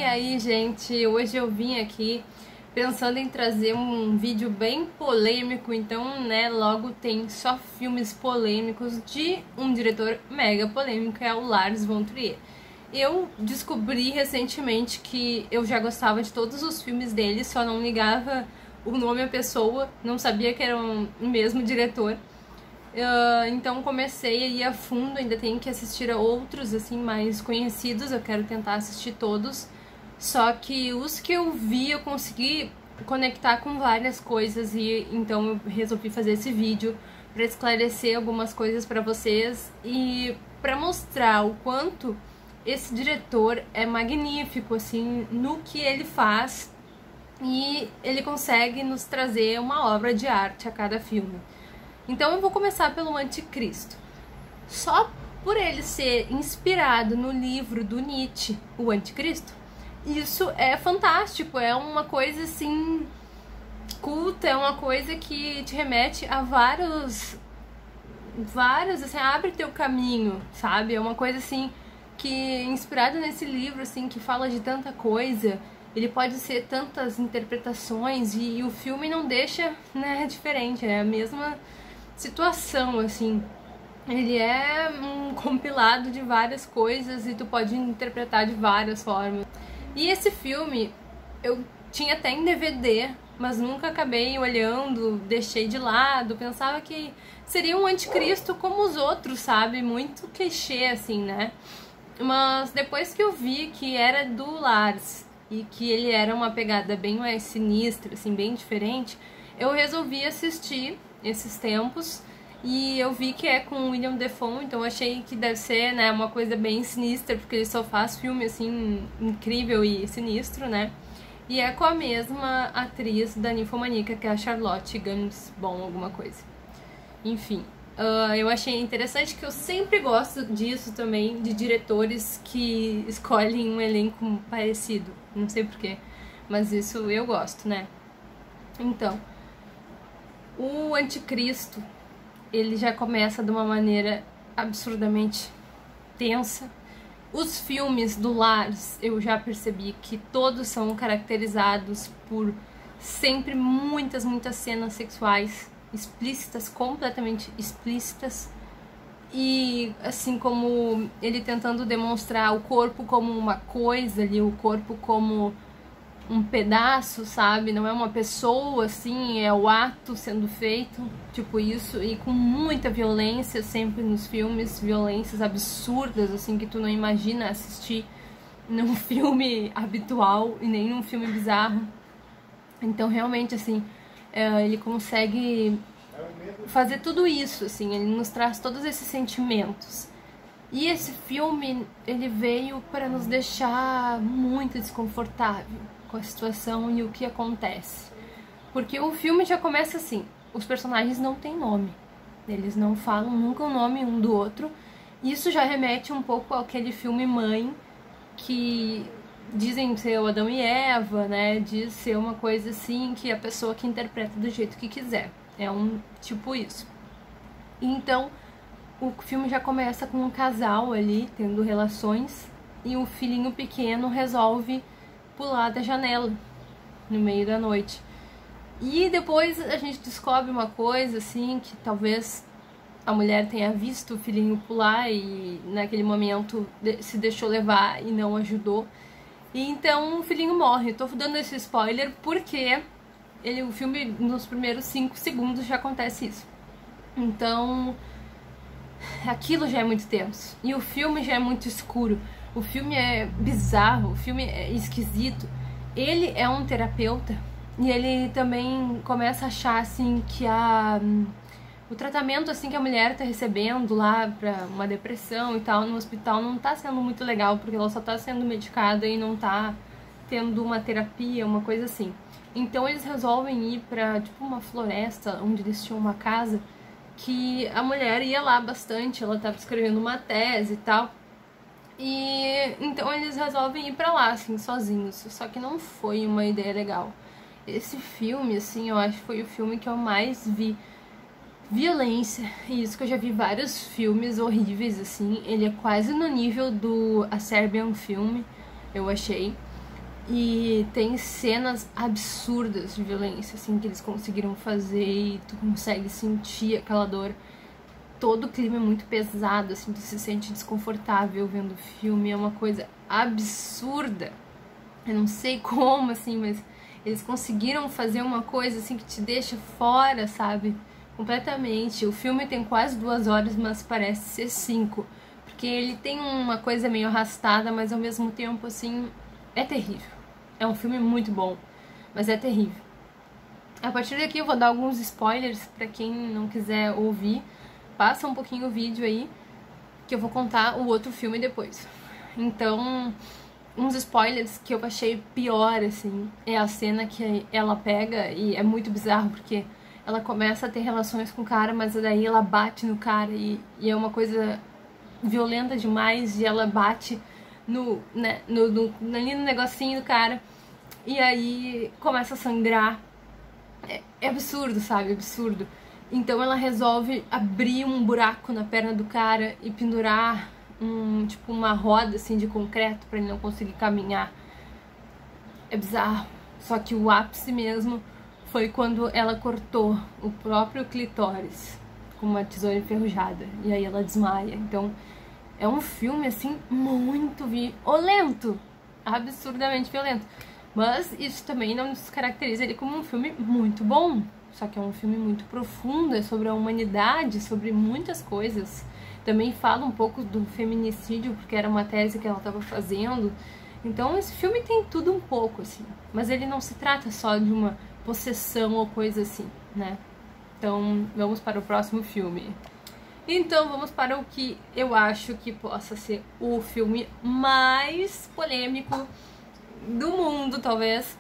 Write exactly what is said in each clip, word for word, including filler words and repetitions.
aí, gente, hoje eu vim aqui pensando em trazer um vídeo bem polêmico, então, né, logo tem só filmes polêmicos de um diretor mega polêmico, é o Lars von Trier. Eu descobri recentemente que eu já gostava de todos os filmes dele, só não ligava o nome à pessoa, não sabia que era o mesmo diretor. Uh, então comecei a ir a fundo, ainda tenho que assistir a outros assim mais conhecidos, eu quero tentar assistir todos, só que os que eu vi eu consegui conectar com várias coisas e então eu resolvi fazer esse vídeo para esclarecer algumas coisas para vocês e para mostrar o quanto esse diretor é magnífico assim no que ele faz e ele consegue nos trazer uma obra de arte a cada filme. Então eu vou começar pelo Anticristo. Só por ele ser inspirado no livro do Nietzsche, o Anticristo, isso é fantástico, é uma coisa assim culta, é uma coisa que te remete a vários vários, assim, abre teu caminho, sabe? É uma coisa assim que inspirada nesse livro assim que fala de tanta coisa. Ele pode ser tantas interpretações e, e o filme não deixa, né, diferente, é a mesma situação, assim. Ele é um compilado de várias coisas e tu pode interpretar de várias formas. E esse filme eu tinha até em D V D, mas nunca acabei olhando, deixei de lado, pensava que seria um anticristo como os outros, sabe? Muito clichê, assim, né? Mas depois que eu vi que era do Lars e que ele era uma pegada bem mais sinistra, assim, bem diferente, eu resolvi assistir esses tempos e eu vi que é com o William Dafoe, então eu achei que deve ser, né, uma coisa bem sinistra, porque ele só faz filme assim incrível e sinistro, né? E é com a mesma atriz da Ninfomaníaca, que é a Charlotte Gainsbourg, alguma coisa. Enfim, uh, eu achei interessante que eu sempre gosto disso também, de diretores que escolhem um elenco parecido, não sei porquê, mas isso eu gosto, né? Então, o Anticristo, ele já começa de uma maneira absurdamente tensa. Os filmes do Lars, eu já percebi que todos são caracterizados por sempre muitas, muitas cenas sexuais explícitas, completamente explícitas. E assim como ele tentando demonstrar o corpo como uma coisa ali, o corpo como um pedaço, sabe? Não é uma pessoa, assim, é o ato sendo feito, tipo isso, e com muita violência sempre nos filmes, violências absurdas, assim, que tu não imagina assistir num filme habitual e nem num filme bizarro. Então, realmente, assim, ele consegue fazer tudo isso, assim, ele nos traz todos esses sentimentos. E esse filme, ele veio para nos deixar muito desconfortável com a situação e o que acontece. Porque o filme já começa assim, os personagens não têm nome, eles não falam nunca o nome um do outro. Isso já remete um pouco àquele filme Mãe, que dizem ser o Adão e Eva, né? Diz ser uma coisa assim que a pessoa que interpreta do jeito que quiser. É um tipo isso. Então, o filme já começa com um casal ali tendo relações e o filhinho pequeno resolve pular da janela no meio da noite. E depois a gente descobre uma coisa assim, que talvez a mulher tenha visto o filhinho pular e naquele momento se deixou levar e não ajudou. E então o filhinho morre. Eu tô dando esse spoiler porque ele, o filme, nos primeiros cinco segundos já acontece isso. Então aquilo já é muito tenso. E o filme já é muito escuro. O filme é bizarro, o filme é esquisito. Ele é um terapeuta e ele também começa a achar assim que a, o tratamento assim que a mulher tá recebendo lá pra uma depressão e tal no hospital não tá sendo muito legal, porque ela só tá sendo medicada e não tá tendo uma terapia, uma coisa assim. Então eles resolvem ir pra tipo uma floresta onde eles tinham uma casa que a mulher ia lá bastante, ela tava escrevendo uma tese e tal. E então eles resolvem ir pra lá, assim, sozinhos. Só que não foi uma ideia legal. Esse filme, assim, eu acho que foi o filme que eu mais vi violência. E isso que eu já vi vários filmes horríveis, assim. Ele é quase no nível do A Serbian Film, eu achei. E tem cenas absurdas de violência, assim, que eles conseguiram fazer e tu consegue sentir aquela dor. Todo o clima é muito pesado, assim, tu se sente desconfortável vendo o filme, é uma coisa absurda. Eu não sei como, assim, mas eles conseguiram fazer uma coisa, assim, que te deixa fora, sabe? Completamente. O filme tem quase duas horas, mas parece ser cinco. Porque ele tem uma coisa meio arrastada, mas ao mesmo tempo, assim, é terrível. É um filme muito bom, mas é terrível. A partir daqui eu vou dar alguns spoilers pra quem não quiser ouvir. Passa um pouquinho o vídeo aí, que eu vou contar o outro filme depois. Então, uns spoilers que eu achei pior, assim, é a cena que ela pega, e é muito bizarro, porque ela começa a ter relações com o cara, mas daí ela bate no cara, e, e é uma coisa violenta demais, e ela bate no, né, no, no, ali no negocinho do cara, e aí começa a sangrar. É, é absurdo, sabe? Absurdo. Então ela resolve abrir um buraco na perna do cara e pendurar um, tipo, uma roda assim de concreto pra ele não conseguir caminhar. É bizarro. Só que o ápice mesmo foi quando ela cortou o próprio clitóris com uma tesoura enferrujada. E aí ela desmaia. Então é um filme assim muito violento. Absurdamente violento. Mas isso também não nos caracteriza ele como um filme muito bom. Só que é um filme muito profundo, é sobre a humanidade, sobre muitas coisas. Também fala um pouco do feminicídio, porque era uma tese que ela estava fazendo. Então esse filme tem tudo um pouco, assim. Mas ele não se trata só de uma possessão ou coisa assim, né? Então vamos para o próximo filme. Então vamos para o que eu acho que possa ser o filme mais polêmico do mundo, talvez.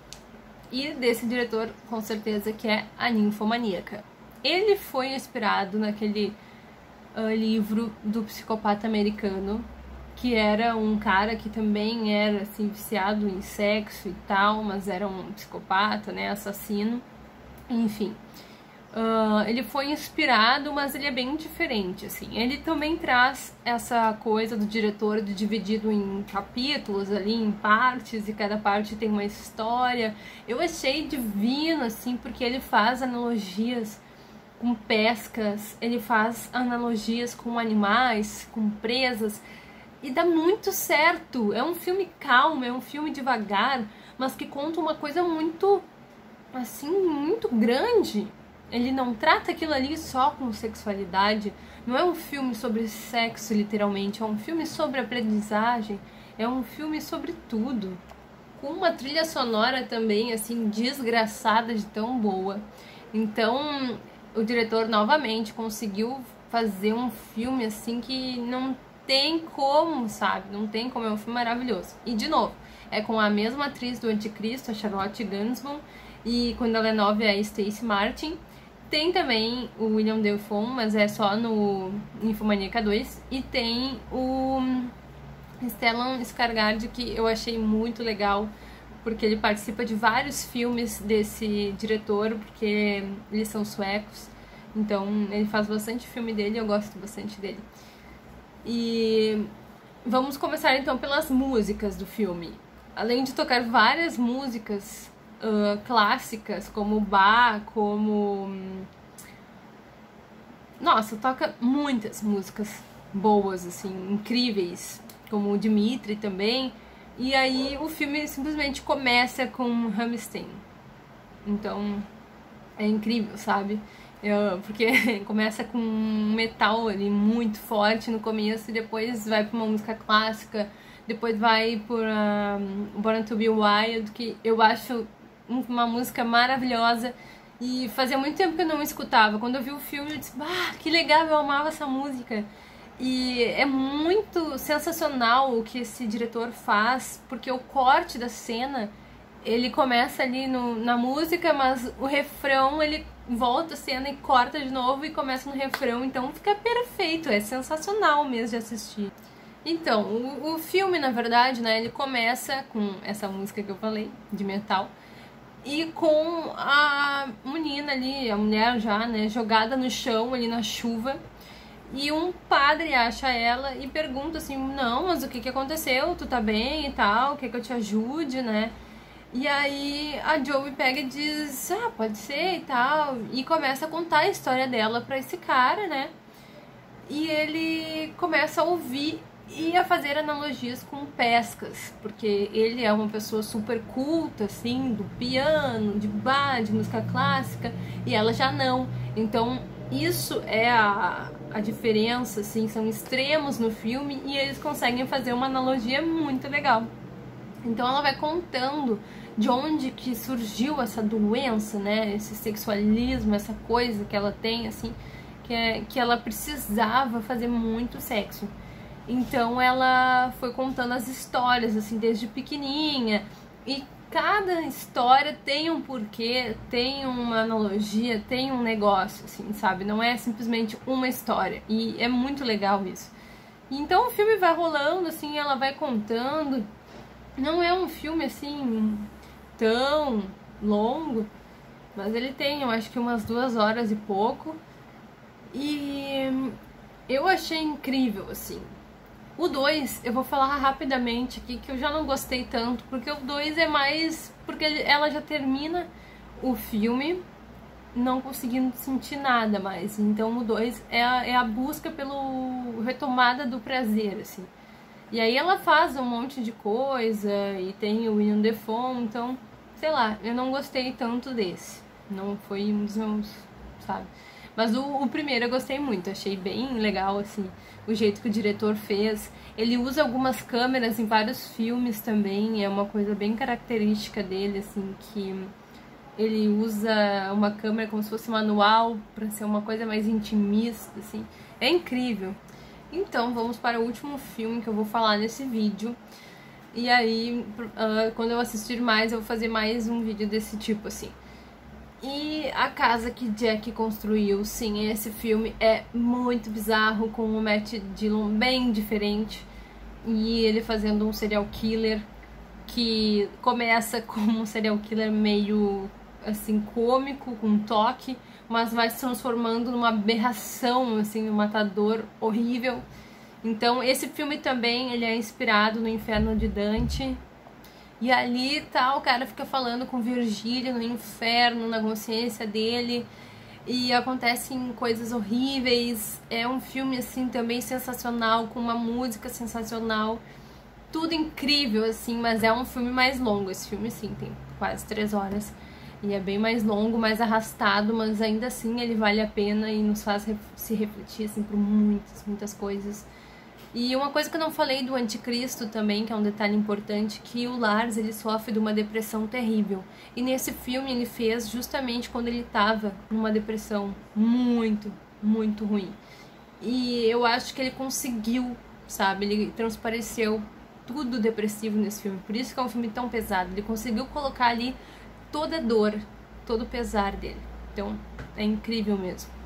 E desse diretor, com certeza, que é A Ninfomaníaca. Ele foi inspirado naquele uh, livro do psicopata americano, que era um cara que também era, assim, viciado em sexo e tal, mas era um psicopata, né, assassino, enfim. Uh, ele foi inspirado, mas ele é bem diferente, assim. Ele também traz essa coisa do diretor de dividido em capítulos ali, em partes, e cada parte tem uma história. Eu achei divino, assim, porque ele faz analogias com pescas, ele faz analogias com animais, com presas, e dá muito certo. É um filme calmo, é um filme devagar, mas que conta uma coisa muito, assim, muito grande. Ele não trata aquilo ali só com sexualidade, não é um filme sobre sexo, literalmente, é um filme sobre aprendizagem, é um filme sobre tudo. Com uma trilha sonora também, assim, desgraçada de tão boa. Então, o diretor, novamente, conseguiu fazer um filme, assim, que não tem como, sabe? Não tem como, é um filme maravilhoso. E, de novo, é com a mesma atriz do Anticristo, a Charlotte Gainsbourg, e quando ela é nova é a Stacey Martin. Tem também o William Dafoe, mas é só no Ninfomaníaca dois. E tem o Stellan Skarsgård, que eu achei muito legal, porque ele participa de vários filmes desse diretor, porque eles são suecos. Então ele faz bastante filme dele e eu gosto bastante dele. E vamos começar então pelas músicas do filme. Além de tocar várias músicas Uh, clássicas, como Bach, como... Nossa, toca muitas músicas boas, assim, incríveis, como o Dimitri também. E aí o filme simplesmente começa com Rammstein. Então, é incrível, sabe? Eu, porque começa com um metal ali muito forte no começo e depois vai pra uma música clássica, depois vai por um, Born to Be Wild, que eu acho uma música maravilhosa e fazia muito tempo que eu não escutava. Quando eu vi o filme eu disse, ah, que legal, eu amava essa música. E é muito sensacional o que esse diretor faz, porque o corte da cena, ele começa ali no, na música, mas o refrão, ele volta a cena e corta de novo e começa no refrão, então fica perfeito, é sensacional mesmo de assistir. Então, o, o filme, na verdade, né, ele começa com essa música que eu falei, de metal, e com a menina ali, a mulher já, né, jogada no chão ali na chuva, E um padre acha ela e pergunta assim, não, mas o que que aconteceu? Tu tá bem e tal? Quer que eu te ajude, né? E aí a Joey pega e diz, ah, pode ser e tal. E começa a contar a história dela pra esse cara, né? E ele começa a ouvir e a fazer analogias com pescas, porque ele é uma pessoa super culta, assim, do piano, de bar, de música clássica, e ela já não. Então, isso é a, a diferença, assim, são extremos no filme e eles conseguem fazer uma analogia muito legal. Então ela vai contando de onde que surgiu essa doença, né, esse sexualismo, essa coisa que ela tem, assim, que, é, que ela precisava fazer muito sexo. Então ela foi contando as histórias, assim, desde pequenininha. E cada história tem um porquê, tem uma analogia, tem um negócio, assim, sabe? Não é simplesmente uma história. E é muito legal isso. Então o filme vai rolando, assim, ela vai contando. Não é um filme, assim, tão longo, mas ele tem, eu acho que umas duas horas e pouco. E eu achei incrível, assim. O dois, eu vou falar rapidamente aqui, que eu já não gostei tanto, porque o dois é mais... porque ela já termina o filme não conseguindo sentir nada mais. Então o dois é a, é a busca pelo retomada do prazer, assim. E aí ela faz um monte de coisa, e tem o William Dafoe, então, sei lá, eu não gostei tanto desse. Não foi um dos meus, sabe? Mas o, o primeiro eu gostei muito, achei bem legal, assim, o jeito que o diretor fez. Ele usa algumas câmeras em vários filmes também, é uma coisa bem característica dele, assim, que ele usa uma câmera como se fosse manual, pra ser uma coisa mais intimista, assim. É incrível. Então, vamos para o último filme que eu vou falar nesse vídeo. E aí, uh, quando eu assistir mais, eu vou fazer mais um vídeo desse tipo, assim. E A Casa que Jack Construiu, sim, esse filme é muito bizarro, com o Matt Dillon bem diferente. E ele fazendo um serial killer que começa como um serial killer meio, assim, cômico, com um toque, mas vai se transformando numa aberração, assim, um matador horrível. Então, esse filme também, ele é inspirado no Inferno de Dante. E ali, tá, o cara fica falando com Virgílio no inferno, na consciência dele. E acontecem coisas horríveis. É um filme, assim, também sensacional, com uma música sensacional. Tudo incrível, assim, mas é um filme mais longo. Esse filme, sim, tem quase três horas. E é bem mais longo, mais arrastado, mas ainda assim ele vale a pena e nos faz se refletir, assim, por muitas, muitas coisas. E uma coisa que eu não falei do Anticristo também, que é um detalhe importante, que o Lars, ele sofre de uma depressão terrível. E nesse filme ele fez justamente quando ele estava numa depressão muito, muito ruim. E eu acho que ele conseguiu, sabe, ele transpareceu tudo depressivo nesse filme. Por isso que é um filme tão pesado. Ele conseguiu colocar ali toda a dor, todo o pesar dele. Então, é incrível mesmo.